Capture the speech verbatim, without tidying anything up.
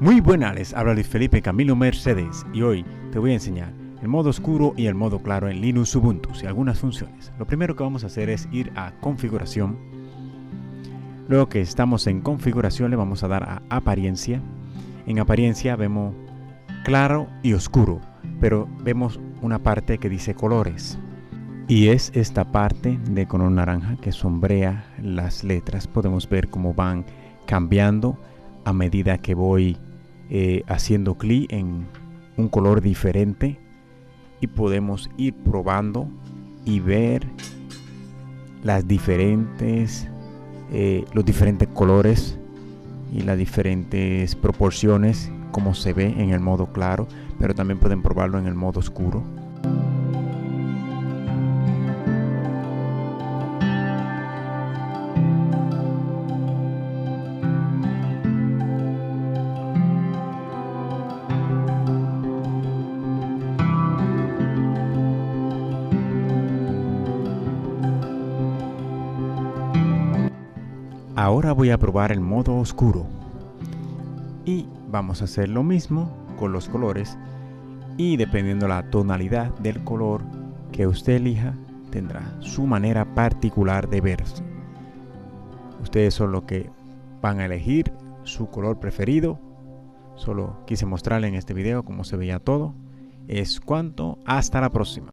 Muy buenas, les habla Luis Felipe Camilo Mercedes y hoy te voy a enseñar el modo oscuro y el modo claro en Linux Ubuntu y algunas funciones. Lo primero que vamos a hacer es ir a configuración. Luego que estamos en configuración le vamos a dar a apariencia. En apariencia vemos claro y oscuro, pero vemos una parte que dice colores. Y es esta parte de color naranja que sombrea las letras. Podemos ver cómo van cambiando a medida que voy eh, haciendo clic en un color diferente, y podemos ir probando y ver las diferentes eh, los diferentes colores y las diferentes proporciones como se ve en el modo claro, pero también pueden probarlo en el modo oscuro. Ahora voy a probar el modo oscuro y vamos a hacer lo mismo con los colores, y dependiendo la tonalidad del color que usted elija tendrá su manera particular de verse. Ustedes son los que van a elegir su color preferido. Solo quise mostrarle en este video cómo se veía todo. Es cuanto, hasta la próxima.